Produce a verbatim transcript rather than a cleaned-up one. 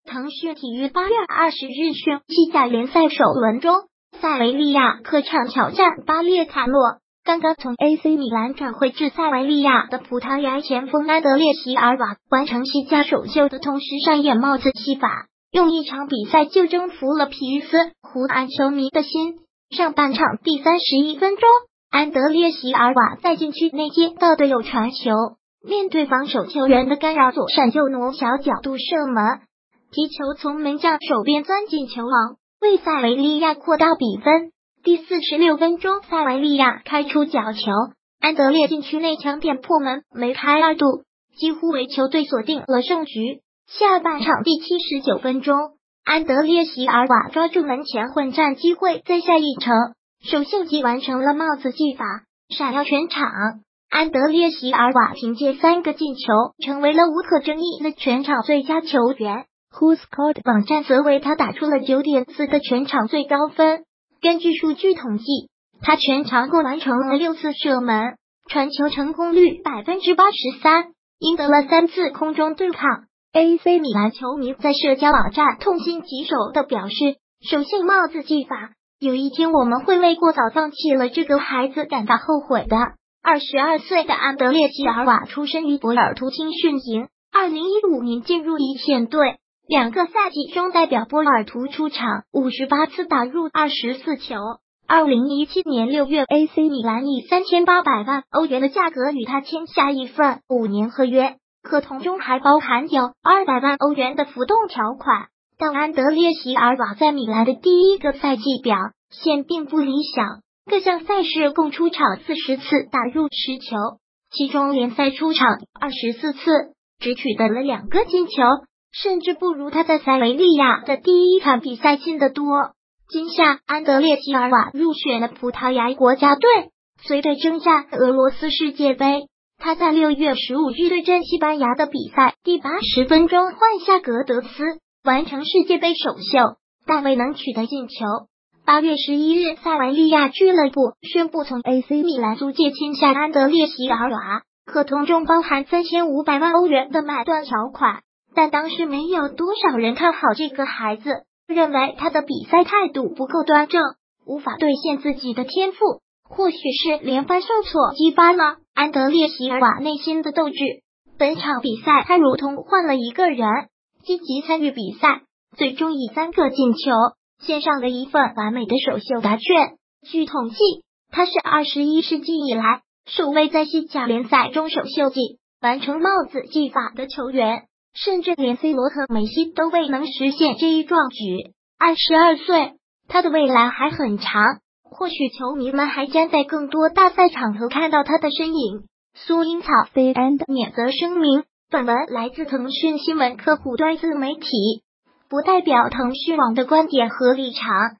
腾讯体育八月二十日讯，西甲联赛首轮中，塞维利亚客场挑战巴列塔诺。刚刚从 A C 米兰转会至塞维利亚的葡萄牙前锋安德烈席尔瓦完成西甲首秀的同时上演帽子戏法，用一场比赛就征服了皮尔斯湖岸球迷的心。上半场第三十一分钟，安德烈席尔瓦在禁区内接到队友传球，面对防守球员的干扰，左闪右挪，小角度射门，皮球从门将手边钻进球网，为塞维利亚扩大比分。第四十六分钟，塞维利亚开出角球，安德烈禁区内抢点破门，梅开二度，几乎为球队锁定了胜局。下半场第七十九分钟，安德烈席尔瓦抓住门前混战机会，再下一城，首秀即完成了帽子技法，闪耀全场。安德烈席尔瓦凭借三个进球，成为了无可争议的全场最佳球员。WhoScored 网站则为他打出了 九点四 的全场最高分。根据数据统计，他全场共完成了六次射门，传球成功率 百分之八十三， 赢得了三次空中对抗。A C 米兰球迷在社交网站痛心疾首地表示，首秀帽子技法，有一天我们会为过早放弃了这个孩子感到后悔的。二十二岁的安德烈席尔瓦出身于博尔图青训营，二零一五年进入一线队，两个赛季中代表波尔图出场五十八次，打入二十四球。二零一七年六月 A C 米兰以三千八百万欧元的价格与他签下一份五年合约，合同中还包含有二百万欧元的浮动条款。但安德烈席尔瓦在米兰的第一个赛季表现并不理想，各项赛事共出场四十次，打入十球，其中联赛出场二十四次，只取得了两个进球，甚至不如他在塞维利亚的第一场比赛进得多。今夏，安德烈席尔瓦入选了葡萄牙国家队，随队征战俄罗斯世界杯。他在六月十五日对阵西班牙的比赛第八十分钟换下格德斯，完成世界杯首秀，但未能取得进球。八月十一日，塞维利亚俱乐部宣布从 A C 米兰租借签下安德烈席尔瓦，合同中包含三千五百万欧元的买断条款。但当时没有多少人看好这个孩子，认为他的比赛态度不够端正，无法兑现自己的天赋。或许是连番受挫激发了安德烈席尔瓦内心的斗志。本场比赛他如同换了一个人，积极参与比赛，最终以三个进球献上了一份完美的首秀答卷。据统计，他是二十一世纪以来首位在西甲联赛中首秀即完成帽子技法的球员，甚至连 C 罗和梅西都未能实现这一壮举。二十二岁，他的未来还很长，或许球迷们还将在更多大赛场合看到他的身影。苏英草 C and 免责声明：本文来自腾讯新闻客户端自媒体，不代表腾讯网的观点和立场。